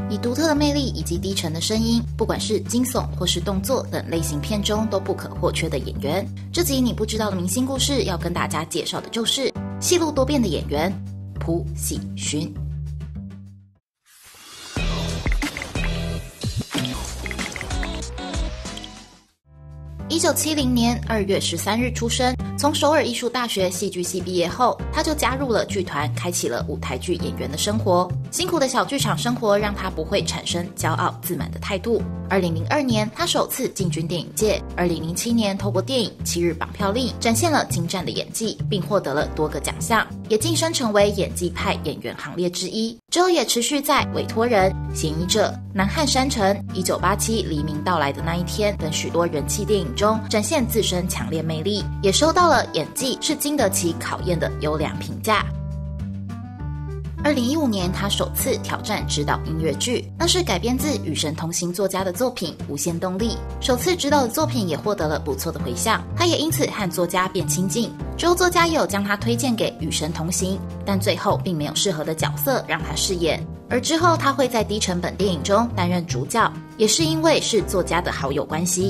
以独特的魅力以及低沉的声音，不管是惊悚或是动作等类型片中都不可或缺的演员。这集你不知道的明星故事要跟大家介绍的就是戏路多变的演员朴喜勋。1970年2月13日出生，从首尔艺术大学戏剧系毕业后，他就加入了剧团，开启了舞台剧演员的生活。辛苦的小剧场生活让他不会产生骄傲自满的态度。2002年，他首次进军电影界。2007年，透过电影《七日绑票令》展现了精湛的演技，并获得了多个奖项，也晋升成为演技派演员行列之一。之后也持续在《委托人》、《嫌疑者》、《南汉山城》、1987黎明到来的那一天等许多人气电影中展现自身强烈魅力，也收到了演技是经得起考验的优良评价。2015年，他首次挑战执导音乐剧，那是改编自与神同行作家的作品《无限动力》。首次执导的作品也获得了不错的回响，他也因此和作家变亲近。之后作家也有将他推荐给与神同行，但最后并没有适合的角色让他饰演。而之后他会在低成本电影中担任主角，也是因为是作家的好友关系。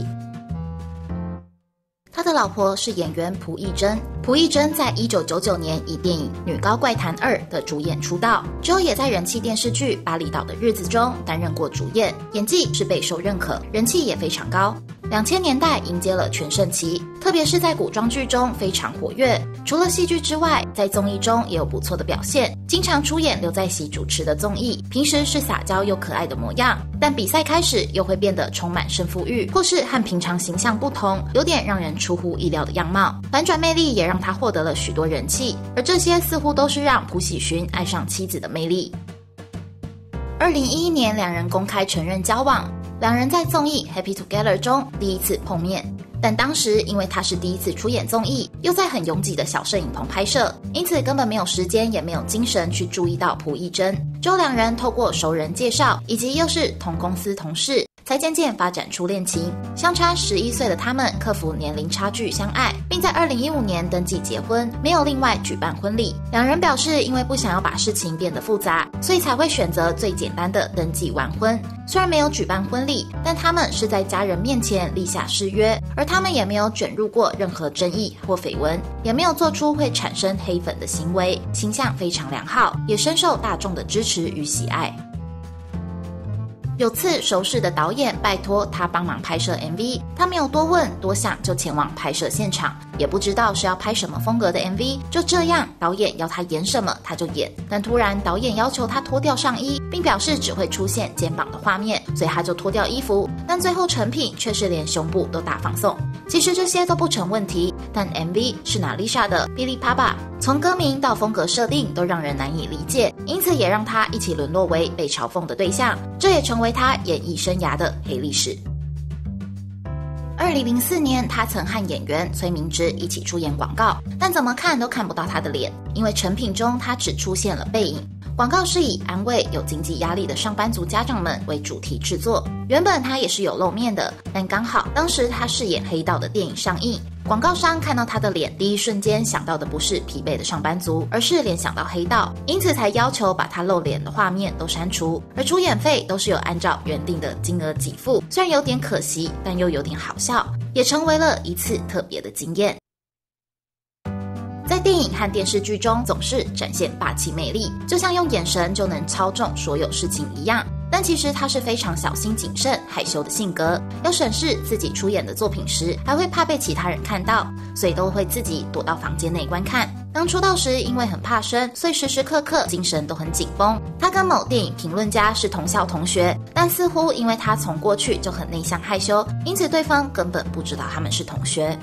他的老婆是演员朴艺珍。朴艺珍在1999年以电影《女高怪谈2》的主演出道，之后也在人气电视剧《巴厘岛的日子》中担任过主演，演技是备受认可，人气也非常高。2000年代迎接了全盛期，特别是在古装剧中非常活跃。除了戏剧之外，在综艺中也有不错的表现，经常出演刘在熙主持的综艺。平时是撒娇又可爱的模样，但比赛开始又会变得充满胜负欲，或是和平常形象不同，有点让人出乎意料的样貌。反转魅力也让他获得了许多人气，而这些似乎都是让朴喜勋爱上妻子的魅力。2011年，两人公开承认交往。两人在综艺 Happy Together 中第一次碰面，但当时因为他是第一次出演综艺，又在很拥挤的小摄影棚拍摄，因此根本没有时间也没有精神去注意到朴艺珍。之后两人透过熟人介绍以及又是同公司同事，才渐渐发展出恋情。相差11岁的他们克服年龄差距相爱，并在2015年登记结婚，没有另外举办婚礼。两人表示因为不想要把事情变得复杂，所以才会选择最简单的登记完婚。虽然没有举办婚礼，但他们是在家人面前立下誓约，而他们也没有卷入过任何争议或绯闻，也没有做出会产生黑粉的行为，形象非常良好，也深受大众的支持与喜爱。有次熟识的导演拜托他帮忙拍摄 MV， 他没有多问多想就前往拍摄现场，也不知道是要拍什么风格的 MV， 就这样导演要他演什么他就演。但突然导演要求他脱掉上衣，并表示只会出现肩膀的画面，所以他就脱掉衣服，但最后成品却是连胸部都大放送。其实这些都不成问题，但 MV 是娜丽莎的《哔哩啪吧》，从歌名到风格设定都让人难以理解，因此也让他一起沦落为被嘲讽的对象，这也成为他演艺生涯的黑历史。2004年，他曾和演员崔明植一起出演广告，但怎么看都看不到他的脸，因为成品中他只出现了背影。广告是以安慰有经济压力的上班族家长们为主题制作，原本他也是有露面的，但刚好当时他饰演黑道的电影上映，广告商看到他的脸，第一瞬间想到的不是疲惫的上班族，而是联想到黑道，因此才要求把他露脸的画面都删除，而出演费都是有按照原定的金额给付，虽然有点可惜，但又有点好笑，也成为了一次特别的经验。在电影和电视剧中总是展现霸气魅力，就像用眼神就能操纵所有事情一样，但其实他是非常小心谨慎害羞的性格，要审视自己出演的作品时还会怕被其他人看到，所以都会自己躲到房间内观看。刚出道时因为很怕生，所以时时刻刻精神都很紧绷。他跟某电影评论家是同校同学，但似乎因为他从过去就很内向害羞，因此对方根本不知道他们是同学。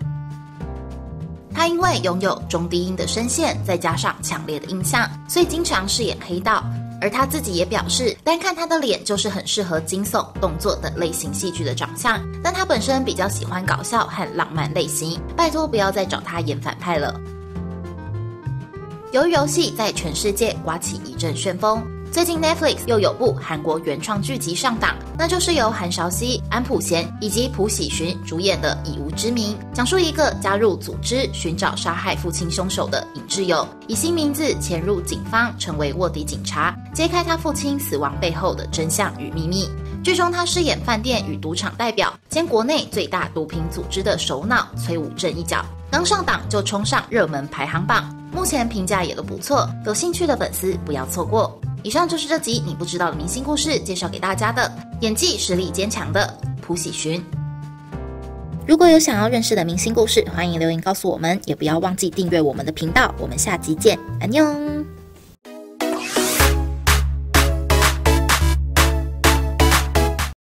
他因为拥有中低音的声线，再加上强烈的印象，所以经常饰演黑道。而他自己也表示，单看他的脸就是很适合惊悚、动作等类型戏剧的长相，但他本身比较喜欢搞笑和浪漫类型，拜托不要再找他演反派了。由于游戏在全世界刮起一阵旋风， 最近 Netflix 又有部韩国原创剧集上档，那就是由韩韶熙、安普贤以及朴喜勋主演的《以无之名》，讲述一个加入组织寻找杀害父亲凶手的尹智友，以新名字潜入警方，成为卧底警察，揭开他父亲死亡背后的真相与秘密。剧中他饰演饭店与赌场代表兼国内最大毒品组织的首脑崔武正一角，刚上档就冲上热门排行榜，目前评价也都不错，有兴趣的粉丝不要错过。以上就是这集你不知道的明星故事介绍给大家的，演技实力坚强的朴喜勋。如果有想要认识的明星故事，欢迎留言告诉我们，也不要忘记订阅我们的频道。我们下集见，安妞。